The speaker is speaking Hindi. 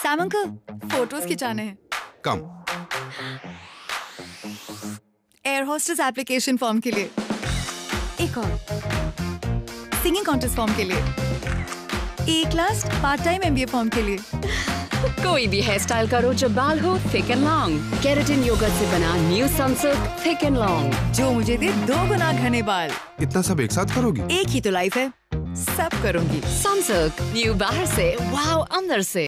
सैम अंकल, फोटोज खिंचाने हैं। Come. Air hostess application form के लिए। एक और सिंगिंग कॉन्टेस्ट फॉर्म के लिए। एक last part time MBA form के लिए। कोई भी हेयर स्टाइल करो जो बाल हो thick and long, keratin yogurt से बना new Sunsilk thick and long, जो मुझे दे 2 गुना घने बाल। इतना सब एक साथ करोगी? एक ही तो लाइफ है, सब करूंगी। सनसिल्क न्यू बाहर से वाओ अंदर से।